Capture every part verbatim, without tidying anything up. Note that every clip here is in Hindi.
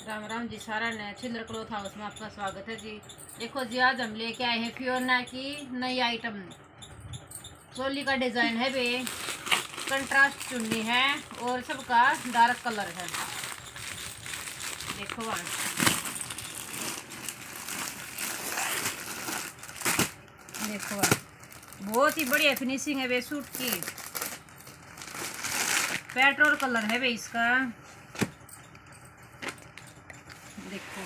राम राम जी। सारा ने छिंद्र क्लॉथ हाउस में आपका स्वागत है जी। देखो जी, आज हम लेके आए हैं फियोना की नई आइटम। चोली का डिजाइन है बे, कंट्रास्ट चुन्नी है और सबका डार्क कलर है। देखो वहाँ देखो वहाँ बहुत ही बढ़िया फिनिशिंग है बे सूट की। पेट्रोल कलर है बे इसका। देखो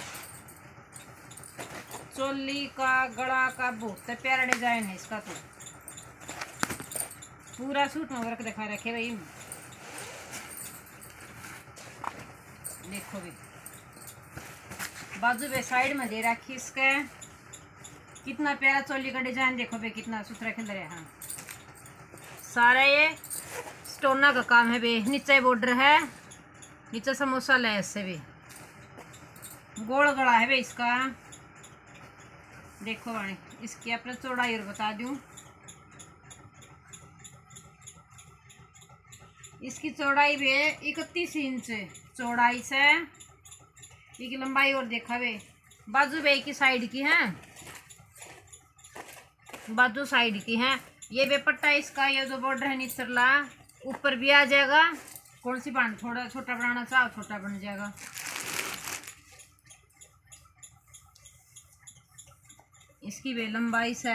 चोली का गला का बहुत प्यारा डिजाइन है इसका। तो पूरा सूट में वर्क दिखा रखे भाई। देखो भी बाजू पे साइड में दे रखी इसके। कितना प्यारा चोली का डिजाइन देखो बे, कितना सुथरा खिल रहा है। हाँ, सारा ये स्टोना का काम है बे। नीचे बॉर्डर है, नीचे समोसा लैस से भी गोल गला है बे इसका। देखो वाणी इसकी अपने चौड़ाई और बता दूं, इसकी चौड़ाई भी इकतीस इंच चौड़ाई से। इसकी लंबाई और देखा बे। बाजू बे की साइड की है, बाजू साइड की है। ये बेपट्टा इसका, ये जो बॉर्डर है निचला ऊपर भी आ जाएगा। कौन सी बांध थोड़ा छोटा बनाना चाहो छोटा बन जाएगा। इसकी वे लंबाई से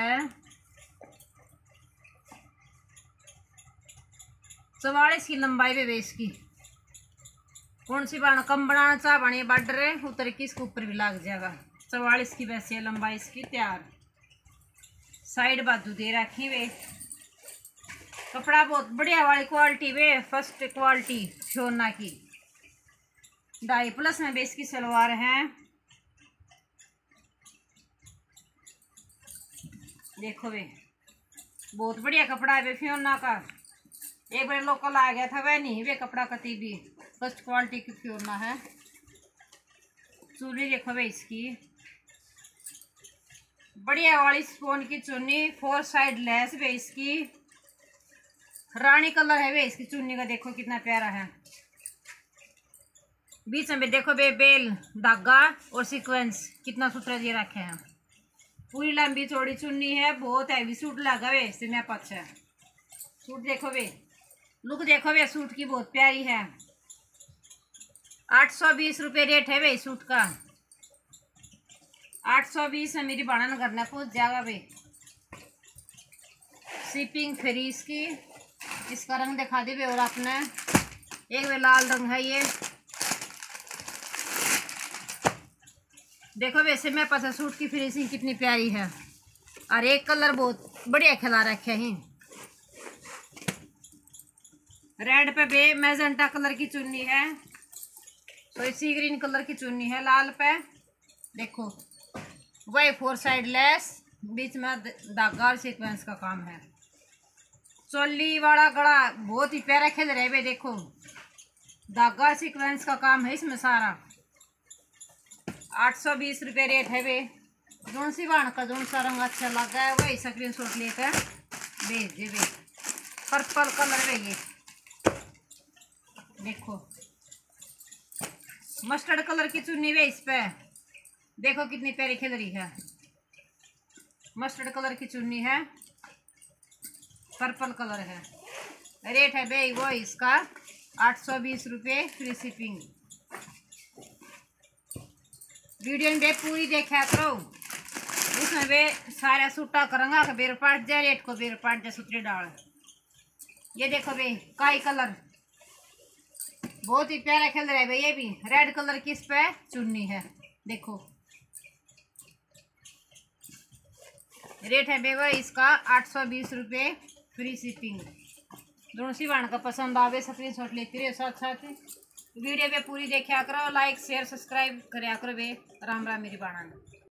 चवालीस की लंबाई वे, वे इसकी। कौन सी बाण कम बनाना चाह बने बॉर्डर उतर की इसके ऊपर भी लग जाएगा। चवालीस की वैसे लंबाई इसकी तैयार। साइड बाजू दे रखी वे। कपड़ा बहुत बढ़िया वाली क्वालिटी वे, फर्स्ट क्वालिटी फियोना की। ढाई प्लस में बेस की सलवार है। देखो वे बहुत बढ़िया कपड़ा है वे फियोना का। एक बार लोकल आ गया था वह नहीं वे कपड़ा कती भी। फर्स्ट क्वालिटी की फियोना है। चुन्नी देखो वे इसकी बढ़िया वाली स्पोन की चुन्नी, फोर साइड लेस वे इसकी। रानी कलर है वे इसकी चुन्नी का। देखो कितना प्यारा है। बीच में देखो बे बेल धागा और सीक्वेंस कितना सुथरा दे रखे हैं। पूरी लंबी चौड़ी चुन्नी है। बहुत हैवी सूट लगा वे इससे मैं पच्छा सूट। देखो वे लुक देखो वे सूट की बहुत प्यारी है। आठ सौ बीस रुपये रेट है वे सूट का। आठ सौ बीस है मेरी बाणन करना पहुँच जाएगा वे। शिपिंग फ्री इसकी। इसका रंग दिखा दे वे और अपने एक वे लाल रंग है ये। देखो वैसे मेरे पास सूट की फिनिशिंग कितनी प्यारी है। और एक कलर बहुत बढ़िया खिला रखे हैं। रेड पे बे मैजेंटा कलर की चुन्नी है। तो इसी ग्रीन कलर की चुन्नी है लाल पे। देखो वही फोर साइड लेस, बीच में धागा और सीक्वेंस का काम है। चोली वाला गला बहुत ही प्यारा खिल रहे बे। देखो धागा सीक्वेंस का काम है इसमें सारा। आठ सौ बीस रुपये रेट है वे। जोन सी बाण का जोन सा रंग अच्छा लगा है वही स्क्रीन शॉट लेकर भेज दे वे। पर्पल कलर है ये। देखो मस्टर्ड कलर की चुन्नी वे इस पे। देखो कितनी प्यारी खिल रही है। मस्टर्ड कलर की चुन्नी है, पर्पल कलर है। रेट है बे वो इसका आठ सौ बीस रुपये फ्री शिपिंग। वीडियो में बे पूरी देखा करो। उसमें बे सारा सूटा करूँगा का बेर पाट जाए रेट को बेर पाट जाए सुतरी डाल। ये देखो बे काई कलर बहुत ही प्यारा खेल रहा है बे। ये भी रेड कलर की इस पे चुन्नी है। देखो रेट है बे वो इसका आठ सौ बीस रुपये फ्री शिपिंग। दोनों सी बाण का पसंद आवे स्क्रीन शॉट लेती रहे। साथ साथ वीडियो पे पूरी देखा करो। लाइक शेयर सब्सक्राइब करा करो बे। राम राम मेरी बाणा।